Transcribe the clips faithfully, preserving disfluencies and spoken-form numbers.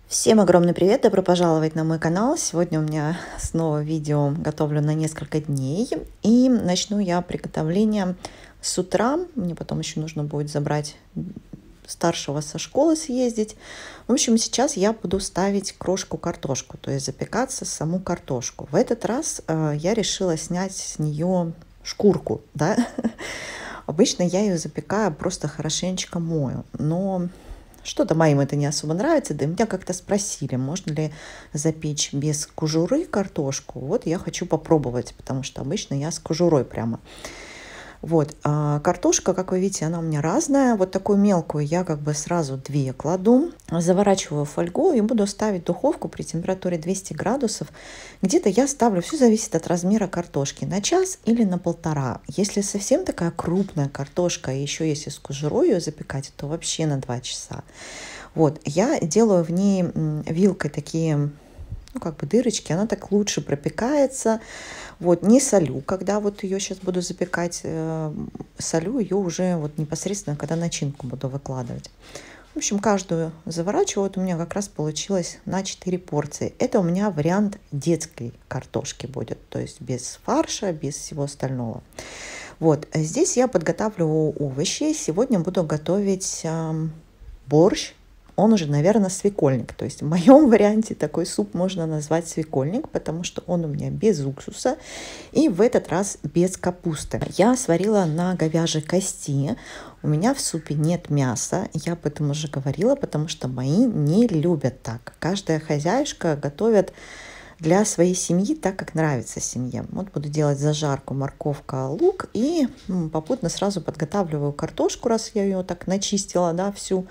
Всем огромный привет, добро пожаловать на мой канал. Сегодня у меня снова видео готовлю на несколько дней. И начну я приготовление с утра. Мне потом еще нужно будет забрать старшего со школы, съездить. В общем, сейчас я буду ставить крошку-картошку, то есть запекаться саму картошку. В этот раз э, я решила снять с нее шкурку, да. Обычно я ее запекаю, просто хорошенечко мою, но что-то моим это не особо нравится, да и меня как-то спросили, можно ли запечь без кожуры картошку. Вот я хочу попробовать, потому что обычно я с кожурой прямо. Вот, а картошка, как вы видите, она у меня разная. Вот такую мелкую я как бы сразу две кладу, заворачиваю в фольгу и буду ставить в духовку при температуре двести градусов. Где-то я ставлю, все зависит от размера картошки, на час или на полтора. Если совсем такая крупная картошка, и еще если с кожурой ее запекать, то вообще на два часа. Вот, я делаю в ней вилкой такие, ну, как бы дырочки, она так лучше пропекается. Вот, не солю, когда вот ее сейчас буду запекать, э, солю ее уже вот непосредственно, когда начинку буду выкладывать. В общем, каждую заворачиваю. Вот у меня как раз получилось на четыре порции. Это у меня вариант детской картошки будет, то есть без фарша, без всего остального. Вот, здесь я подготавливаю овощи. Сегодня буду готовить э, борщ. Он уже, наверное, свекольник. То есть в моем варианте такой суп можно назвать свекольник, потому что он у меня без уксуса и в этот раз без капусты. Я сварила на говяжьей кости. У меня в супе нет мяса. Я об этом уже говорила, потому что мои не любят так. Каждая хозяюшка готовит для своей семьи так, как нравится семье. Вот буду делать зажарку, морковка, лук и попутно сразу подготавливаю картошку, раз я ее так начистила, да, всю,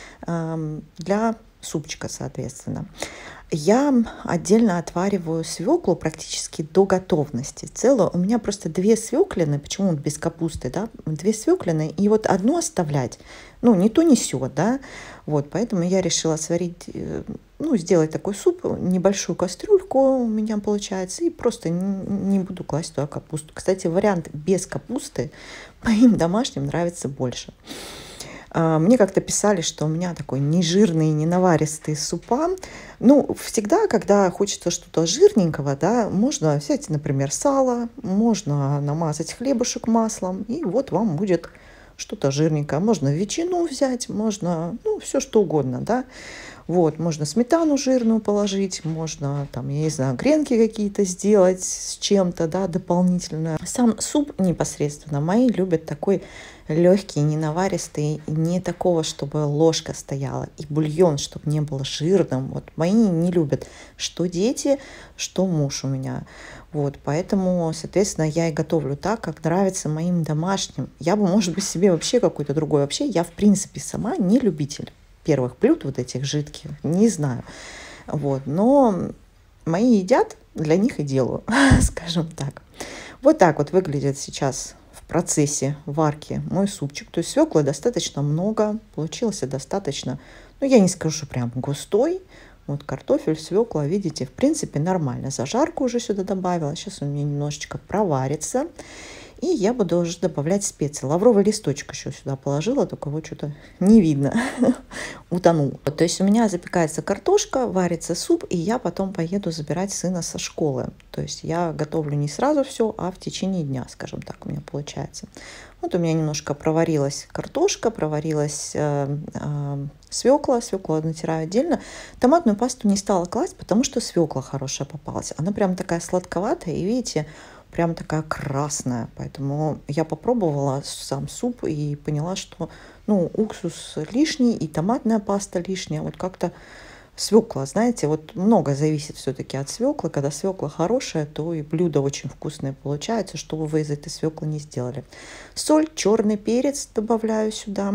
для супчика, соответственно. Я отдельно отвариваю свеклу практически до готовности. Целую. У меня просто две свеклины, почему без капусты, да, две свеклины, и вот одну оставлять, ну, не то не сё, да, вот, поэтому я решила сварить, ну, сделать такой суп, небольшую кастрюльку у меня получается, и просто не буду класть туда капусту. Кстати, вариант без капусты моим домашним нравится больше. Мне как-то писали, что у меня такой нежирный, ненаваристый супа. Ну, всегда, когда хочется что-то жирненького, да, можно взять, например, сало, можно намазать хлебушек маслом, и вот вам будет что-то жирненькое. Можно ветчину взять, можно, ну, все что угодно, да. Вот, можно сметану жирную положить, можно, там, я не знаю, гренки какие-то сделать с чем-то, да, дополнительно. Сам суп непосредственно мои любят такой легкий, не наваристый, не такого, чтобы ложка стояла, и бульон, чтобы не был жирным. Вот мои не любят, что дети, что муж у меня. Вот, поэтому, соответственно, я и готовлю так, как нравится моим домашним. Я бы, может быть, себе вообще какой-то другой. Вообще, я, в принципе, сама не любитель первых блюд вот этих жидких, не знаю. Вот, но мои едят, для них и делаю, скажем так. Вот так вот выглядит сейчас в процессе варки мой супчик. То есть свеклы достаточно много, получился достаточно, ну, я не скажу, что прям густой. Вот картофель, свекла, видите, в принципе, нормально. Зажарку уже сюда добавила. Сейчас он мне немножечко проварится. И я буду уже добавлять специи. Лавровый листочек еще сюда положила, только его что-то не видно. Утонул. То есть у меня запекается картошка, варится суп, и я потом поеду забирать сына со школы. То есть я готовлю не сразу все, а в течение дня, скажем так, у меня получается. Вот у меня немножко проварилась картошка, проварилась э, э, свекла. Свекла натираю отдельно. Томатную пасту не стала класть, потому что свекла хорошая попалась. Она прям такая сладковатая, и видите, прям такая красная. Поэтому я попробовала сам суп и поняла, что, ну, уксус лишний и томатная паста лишняя. Вот как-то свекла, знаете, вот много зависит все-таки от свеклы. Когда свекла хорошая, то и блюдо очень вкусное получается, что бы вы из этой свеклы не сделали. Соль, черный перец добавляю сюда.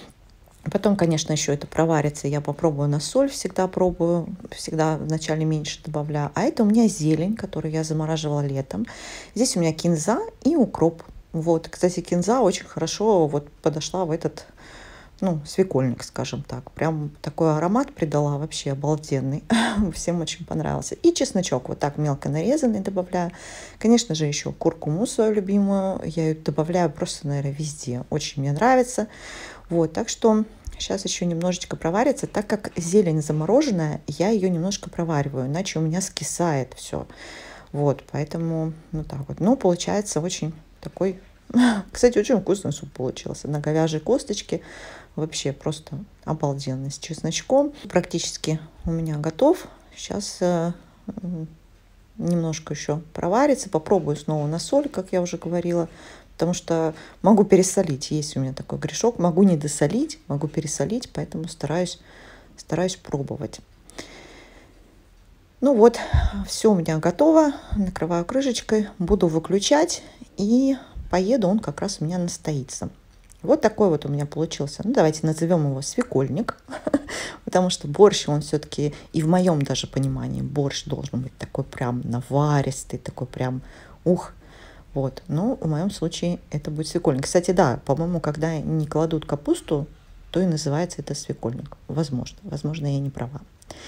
Потом, конечно, еще это проварится. Я попробую на соль, всегда пробую, всегда вначале меньше добавляю. А это у меня зелень, которую я замораживала летом. Здесь у меня кинза и укроп. Вот, кстати, кинза очень хорошо вот подошла в этот, ну, свекольник, скажем так. Прям такой аромат придала, вообще обалденный. Всем очень понравился. И чесночок вот так мелко нарезанный добавляю. Конечно же, еще куркуму свою любимую. Я ее добавляю просто, наверное, везде. Очень мне нравится. Вот, так что сейчас еще немножечко проварится, так как зелень замороженная, я ее немножко провариваю, иначе у меня скисает все. Вот, поэтому, ну так вот. Ну, получается очень такой, кстати, очень вкусный суп получился. На говяжьей косточке вообще просто обалденно. С чесночком практически у меня готов. Сейчас э, немножко еще проварится. Попробую снова на соль, как я уже говорила. Потому что могу пересолить. Есть у меня такой грешок. Могу не досолить, могу пересолить. Поэтому стараюсь, стараюсь пробовать. Ну вот, все у меня готово. Накрываю крышечкой. Буду выключать. И поеду, он как раз у меня настоится. Вот такой вот у меня получился. Ну, давайте назовем его свекольник. Потому что борщ, он все-таки, и в моем даже понимании, борщ должен быть такой прям наваристый, такой прям ух. Вот. Но в моем случае это будет свекольник. Кстати, да, по-моему, когда не кладут капусту, то и называется это свекольник. Возможно. Возможно, я не права.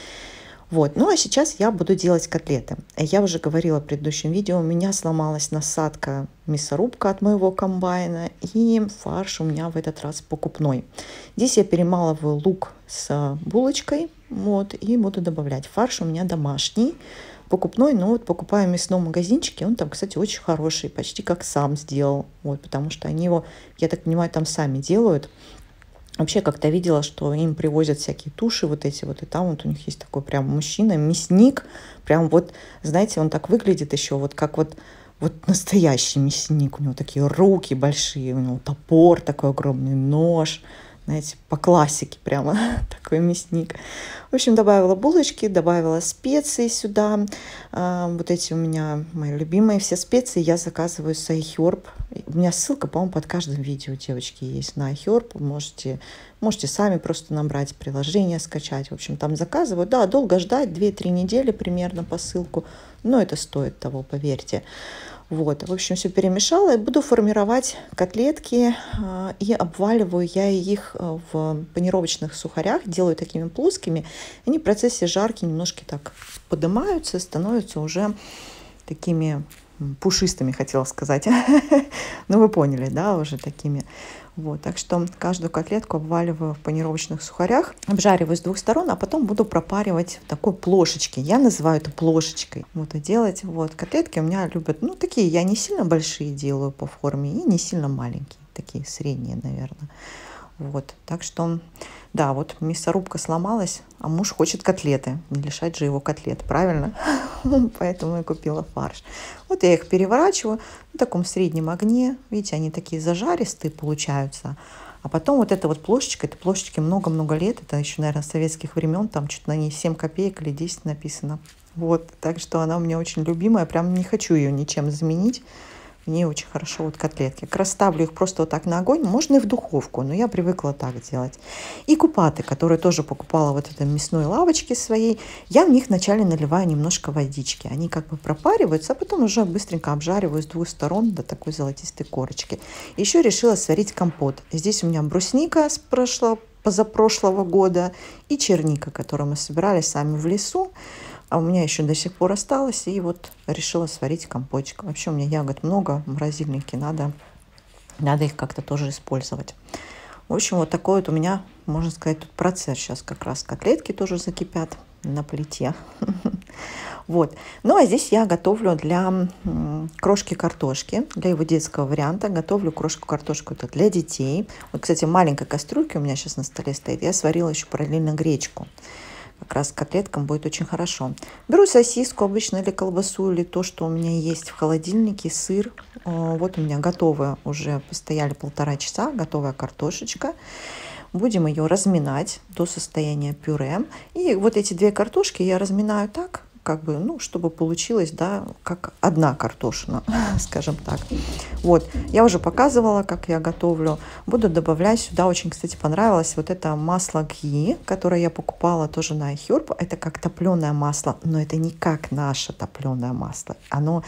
Вот. Ну а сейчас я буду делать котлеты. Я уже говорила в предыдущем видео, у меня сломалась насадка мясорубка от моего комбайна, и фарш у меня в этот раз покупной. Здесь я перемалываю лук с булочкой, вот, и буду добавлять. Фарш у меня домашний, покупной, но вот покупаю в мясном магазинчике, он там, кстати, очень хороший, почти как сам сделал, вот, потому что они его, я так понимаю, там сами делают. Вообще как-то видела, что им привозят всякие туши вот эти вот, и там вот у них есть такой прям мужчина, мясник, прям вот, знаете, он так выглядит еще вот как вот, вот настоящий мясник, у него такие руки большие, у него топор такой огромный, нож, знаете, по классике прямо такой мясник. В общем, добавила булочки, добавила специи сюда. А, вот эти у меня мои любимые все специи я заказываю с iHerb. У меня ссылка, по-моему, под каждым видео, девочки, есть на iHerb. Можете, можете сами просто набрать приложение, скачать. В общем, там заказываю. Да, долго ждать, две-три недели примерно посылку. Но это стоит того, поверьте. Вот, в общем, все перемешала и буду формировать котлетки, и обваливаю я их в панировочных сухарях, делаю такими плоскими. Они в процессе жарки немножко так поднимаются, становятся уже такими пушистыми, хотела сказать. Ну, вы поняли, да, уже такими. Вот, так что каждую котлетку обваливаю в панировочных сухарях, обжариваю с двух сторон, а потом буду пропаривать в такой плошечке. Я называю это плошечкой. Вот, и делать, вот, котлетки у меня любят, ну, такие, я не сильно большие делаю по форме и не сильно маленькие, такие средние, наверное. Вот, так что, да, вот мясорубка сломалась, а муж хочет котлеты, не лишать же его котлет, правильно? Поэтому я купила фарш. Вот я их переворачиваю на таком среднем огне, видите, они такие зажаристые получаются. А потом вот эта вот плошечка, это плошечки много-много лет, это еще, наверное, с советских времен, там что-то на ней семь копеек или десять написано. Вот, так что она у меня очень любимая, прям не хочу ее ничем заменить. Мне очень хорошо вот котлетки. Как раз ставлю их просто вот так на огонь. Можно и в духовку, но я привыкла так делать. И купаты, которые тоже покупала вот в этой мясной лавочке своей, я в них вначале наливаю немножко водички. Они как бы пропариваются, а потом уже быстренько обжариваю с двух сторон до такой золотистой корочки. Еще решила сварить компот. Здесь у меня брусника с прошлого, позапрошлого года и черника, которую мы собирали сами в лесу. А у меня еще до сих пор осталось, и вот решила сварить компотик. Вообще у меня ягод много в морозильнике, надо, надо их как-то тоже использовать. В общем, вот такой вот у меня, можно сказать, тут процесс. Сейчас как раз котлетки тоже закипят на плите. Вот. Ну, а здесь я готовлю для крошки картошки, для его детского варианта. Готовлю крошку картошку это для детей. Вот, кстати, маленькая кастрюлька у меня сейчас на столе стоит. Я сварила еще параллельно гречку. Как раз котлеткам будет очень хорошо. Беру сосиску обычно или колбасу, или то, что у меня есть в холодильнике, сыр. Вот у меня готовая, уже постояли полтора часа, готовая картошечка. Будем ее разминать до состояния пюре. И вот эти две картошки я разминаю так, как бы, ну, чтобы получилось, да, как одна картошина, скажем так. Вот, я уже показывала, как я готовлю. Буду добавлять сюда, очень, кстати, понравилось вот это масло гхи, которое я покупала тоже на iHerb. Это как топленое масло, но это не как наше топленое масло. Оно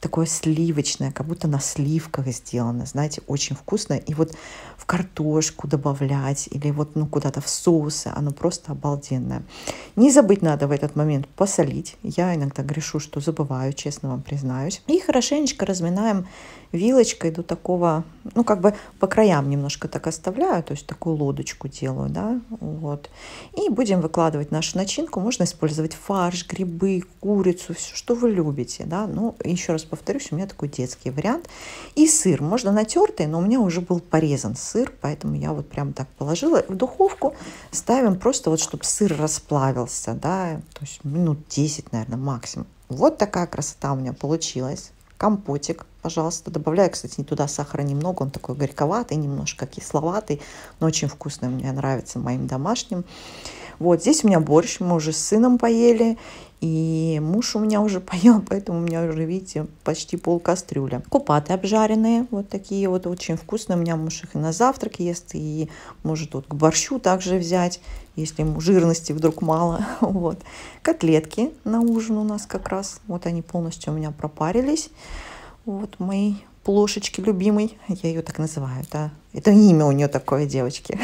такое сливочное, как будто на сливках сделано, знаете, очень вкусно. И вот в картошку добавлять или вот ну куда-то в соусы, оно просто обалденное. Не забыть надо в этот момент посолить. Я иногда грешу, что забываю, честно вам признаюсь. И хорошенечко разминаем вилочкой до такого, ну как бы по краям немножко так оставляю, то есть такую лодочку делаю, да, вот. И будем выкладывать нашу начинку. Можно использовать фарш, грибы, курицу, все, что вы любите, да. Ну, еще раз повторюсь, у меня такой детский вариант. И сыр. Можно натертый, но у меня уже был порезан сыр, поэтому я вот прям так положила. В духовку ставим просто вот, чтобы сыр расплавился, да, то есть минут десять, наверное, максимум. Вот такая красота у меня получилась. Компотик, пожалуйста. Добавляю, кстати, не туда сахара немного, он такой горьковатый, немножко кисловатый, но очень вкусный, мне нравится моим домашним. Вот здесь у меня борщ, мы уже с сыном поели, и муж у меня уже поел, поэтому у меня уже, видите, почти пол кастрюля. Купаты обжаренные, вот такие вот, очень вкусные. У меня муж их и на завтрак ест, и может вот к борщу также взять, если ему жирности вдруг мало. Вот. Котлетки на ужин у нас как раз, вот они полностью у меня пропарились. Вот мои плошечки любимый, я ее так называю, да. Это имя у нее такое, девочки.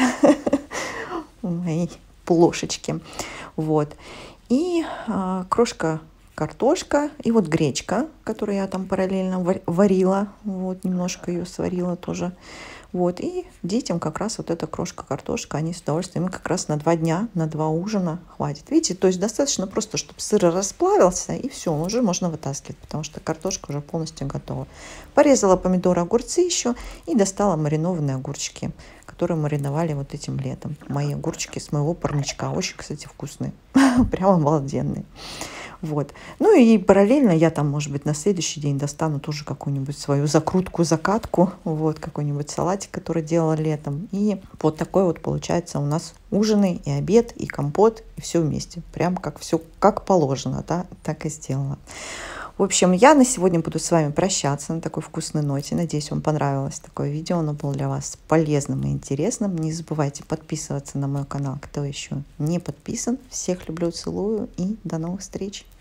Мои плошечки. Вот. И а, крошка картошка, и вот гречка, которую я там параллельно варила, вот, немножко ее сварила тоже. Вот, и детям как раз вот эта крошка картошка, они с удовольствием, и как раз на два дня, на два ужина хватит. Видите, то есть достаточно просто, чтобы сыр расплавился, и все, уже можно вытаскивать, потому что картошка уже полностью готова. Порезала помидоры, огурцы еще, и достала маринованные огурчики, которые мариновали вот этим летом. Мои огурчики с моего парничка, очень, кстати, вкусные, прям обалденные. Вот. Ну и параллельно я там, может быть, на следующий день достану тоже какую-нибудь свою закрутку, закатку, вот, какой-нибудь салатик, который делала летом. И вот такой вот получается у нас ужины, и обед, и компот, и все вместе. Прям как все как положено, да, так и сделала. В общем, я на сегодня буду с вами прощаться на такой вкусной ноте. Надеюсь, вам понравилось такое видео. Оно было для вас полезным и интересным. Не забывайте подписываться на мой канал, кто еще не подписан. Всех люблю, целую и до новых встреч.